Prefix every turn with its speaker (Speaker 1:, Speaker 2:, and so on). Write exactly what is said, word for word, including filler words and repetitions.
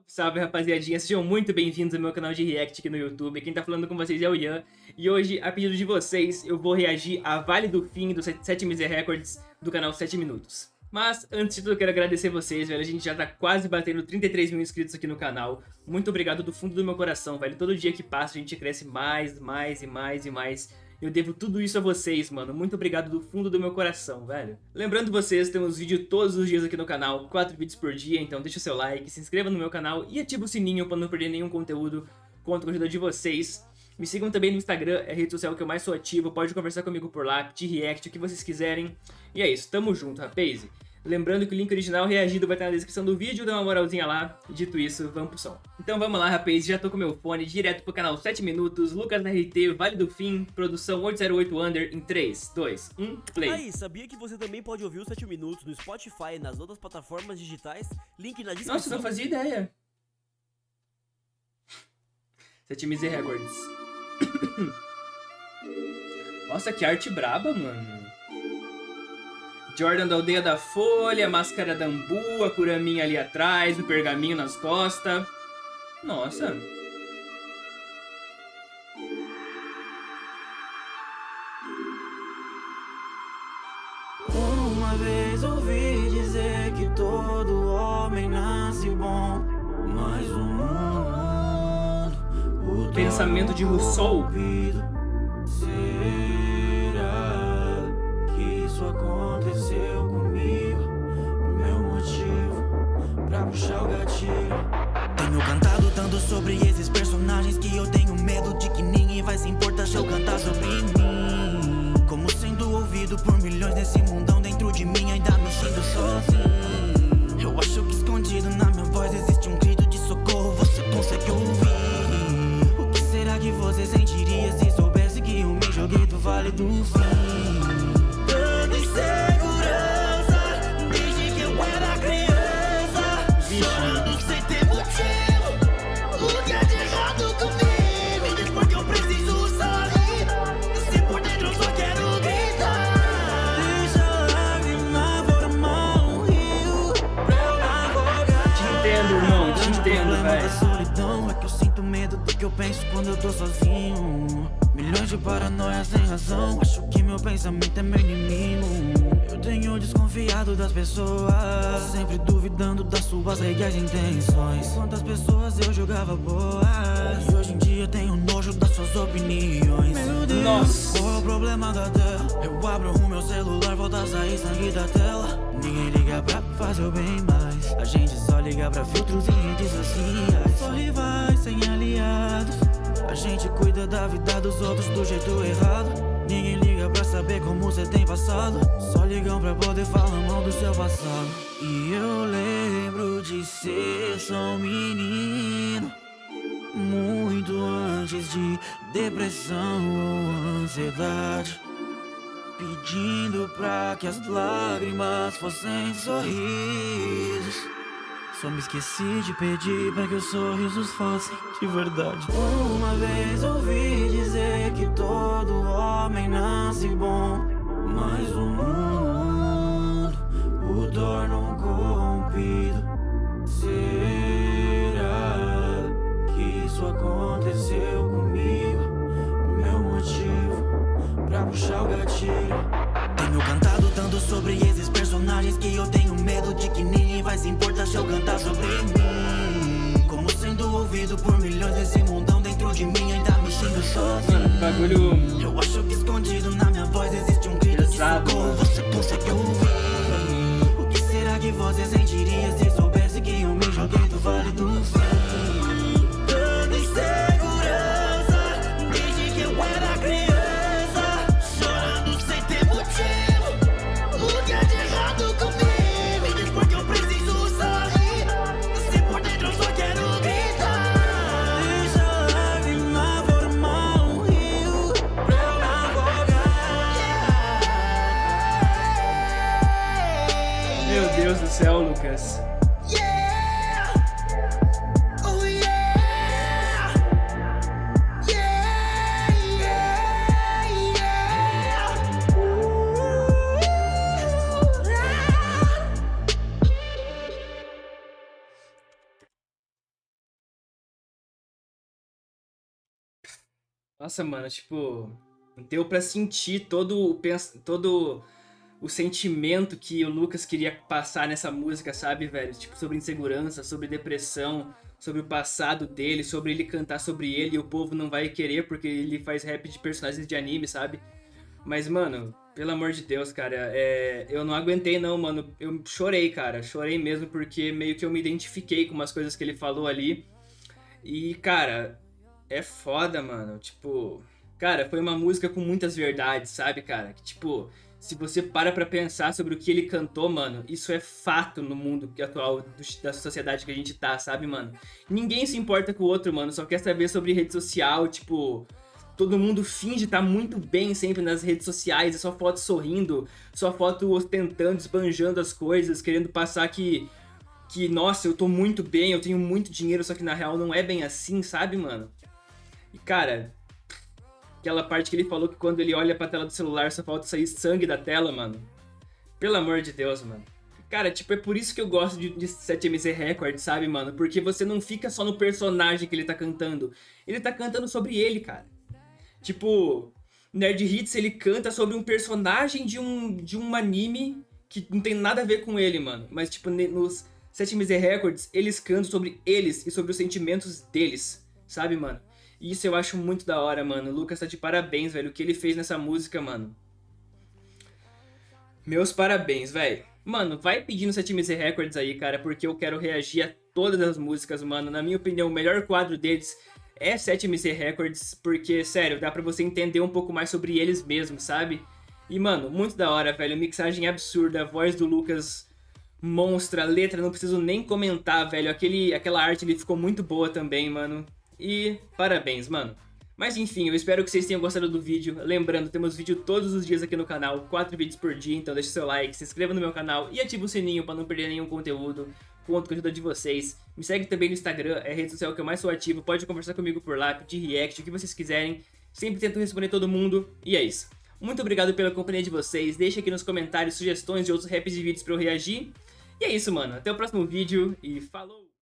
Speaker 1: Salve, rapaziadinha, sejam muito bem-vindos ao meu canal de React aqui no YouTube. Quem tá falando com vocês é o Ian. E hoje, a pedido de vocês, eu vou reagir a Vale do Fim do sete M Z Records do canal sete minutos. Mas, antes de tudo, eu quero agradecer vocês, velho. A gente já tá quase batendo trinta e três mil inscritos aqui no canal. Muito obrigado do fundo do meu coração, velho. Todo dia que passa, a gente cresce mais, mais e mais e mais. Eu devo tudo isso a vocês, mano. Muito obrigado do fundo do meu coração, velho. Lembrando vocês, temos vídeo todos os dias aqui no canal, quatro vídeos por dia, então deixa o seu like, se inscreva no meu canal e ativa o sininho pra não perder nenhum conteúdo. Conto com a ajuda de vocês. Me sigam também no Instagram, é a rede social que eu mais sou ativo, pode conversar comigo por lá, pedir react, o que vocês quiserem. E é isso, tamo junto, rapaz. Lembrando que o link original reagido vai estar na descrição do vídeo, dá uma moralzinha lá. Dito isso, vamos pro som. Então vamos lá, rapaz, já tô com meu fone direto pro canal sete minutos, Lucas na R T, Vale do Fim, produção oito zero oito Under, em três, dois, um, play.
Speaker 2: Aí, sabia que você também pode ouvir o sete minutos no Spotify e nas outras plataformas digitais? Link na descrição.
Speaker 1: Nossa, eu não fazia ideia. sete M Z Records. Nossa, que arte braba, mano. Jordan da Aldeia da Folha, Máscara da Ambu, a Curaminha ali atrás, o pergaminho nas costas. Nossa.
Speaker 3: Uma vez ouvi dizer que todo homem nasce bom, mas o mundo, o
Speaker 1: Pensamento de Rousseau.
Speaker 3: Isso aconteceu comigo, meu motivo pra puxar o gatilho. Tenho cantado tanto sobre esses personagens que eu tenho medo de que ninguém vai se importar se eu cantar sobre mim. Como sendo ouvido por milhões nesse mundão dentro de mim, ainda me sinto sozinho. Eu acho que escondido na minha voz existe um grito de socorro, você consegue ouvir? O que será que você sentiria se soubesse que eu me joguei do Vale do Fim? Segurança, desde que eu era criança, chorando sem ter motivo. O que é de errado comigo? Me diz porque eu preciso sair. Se por dentro eu só quero gritar. Deixa a lágrima formar um rio pra eu navegar.
Speaker 1: Te entendo, irmão, te entendo, velho.
Speaker 3: A solidão é que eu sinto medo do que eu penso quando eu tô sozinho. Milhões de paranoias sem razão, acho que meu pensamento é meu inimigo. Eu tenho desconfiado das pessoas, sempre duvidando das suas reais intenções. Quantas pessoas eu julgava boas, e hoje em dia tenho nojo das suas opiniões. Meu Deus,
Speaker 1: nossa,
Speaker 3: qual é o problema da tela? Eu abro o meu celular, volta a sair sangue da tela. Ninguém liga pra fazer o bem mais, a gente só liga pra filtros e redes sociais. Só rivais sem aliados, a gente cuida da vida dos outros do jeito errado. Ninguém liga pra saber como você tem passado, só ligam pra poder falar mal do seu passado. E eu lembro de ser só um menino, muito antes de depressão ou ansiedade, pedindo pra que as lágrimas fossem sorrisos. Só me esqueci de pedir pra que os sorrisos fossem de verdade. Uma vez ouvi dizer que todo homem nasce bom, mas o mundo o torna um corrompido. Será que isso aconteceu comigo? Meu motivo pra puxar o gatilho. Tenho cantado tanto sobre esses personagens que eu tenho medo de que ninguém vai se importar se eu cantar sobre mim. Como sendo ouvido por milhões nesse mundão dentro de mim, ainda me sinto sozinho.
Speaker 1: Mano, bagulho.
Speaker 3: Eu acho que escondido na minha voz existe um grito de socorro, você consegue ouvir? O que será que você sentiria se soubesse que eu me joguei do Vale do Fim? Tanta insegurança, desde que eu era criança.
Speaker 1: Meu Deus do céu, Lucas. Nossa, mano, tipo, deu pra sentir todo o, pens... todo o sentimento que o Lucas queria passar nessa música, sabe, velho? Tipo, sobre insegurança, sobre depressão, sobre o passado dele, sobre ele cantar sobre ele e o povo não vai querer porque ele faz rap de personagens de anime, sabe? Mas, mano, pelo amor de Deus, cara, é... eu não aguentei não, mano. Eu chorei, cara, chorei mesmo porque meio que eu me identifiquei com umas coisas que ele falou ali. E, cara, é foda, mano. Tipo, cara, foi uma música com muitas verdades, sabe, cara? Que, tipo, se você para pra pensar sobre o que ele cantou, mano, isso é fato no mundo atual do, da sociedade que a gente tá, sabe, mano? Ninguém se importa com o outro, mano, só quer saber sobre rede social, tipo... Todo mundo finge estar muito bem sempre nas redes sociais, é só foto sorrindo, só foto ostentando, esbanjando as coisas, querendo passar que... Que, nossa, eu tô muito bem, eu tenho muito dinheiro, só que na real não é bem assim, sabe, mano? E, cara... Aquela parte que ele falou que quando ele olha pra tela do celular só falta sair sangue da tela, mano. Pelo amor de Deus, mano. Cara, tipo, é por isso que eu gosto de, de sete M C Records, sabe, mano? Porque você não fica só no personagem que ele tá cantando. Ele tá cantando sobre ele, cara. Tipo, Nerd Hits, ele canta sobre um personagem de um, de um anime que não tem nada a ver com ele, mano. Mas, tipo, nos sete M C Records, eles cantam sobre eles e sobre os sentimentos deles, sabe, mano? E isso eu acho muito da hora, mano. O Lucas tá de parabéns, velho. O que ele fez nessa música, mano. Meus parabéns, velho. Mano, vai pedindo sete M C Records aí, cara, porque eu quero reagir a todas as músicas, mano. Na minha opinião, o melhor quadro deles é sete M C Records, porque, sério, dá pra você entender um pouco mais sobre eles mesmos, sabe? E, mano, muito da hora, velho. Mixagem absurda, a voz do Lucas monstra, a letra não preciso nem comentar, velho. Aquele, aquela arte ali ficou muito boa também, mano. E parabéns, mano. Mas enfim, eu espero que vocês tenham gostado do vídeo. Lembrando, temos vídeo todos os dias aqui no canal, quatro vídeos por dia, então deixa seu like, se inscreva no meu canal e ativa o sininho pra não perder nenhum conteúdo. Conto com a ajuda de vocês. Me segue também no Instagram, é a rede social que eu mais sou ativo. Pode conversar comigo por lá, pedir react, o que vocês quiserem. Sempre tento responder todo mundo. E é isso. Muito obrigado pela companhia de vocês. Deixa aqui nos comentários sugestões de outros raps e vídeos pra eu reagir. E é isso, mano. Até o próximo vídeo e falou!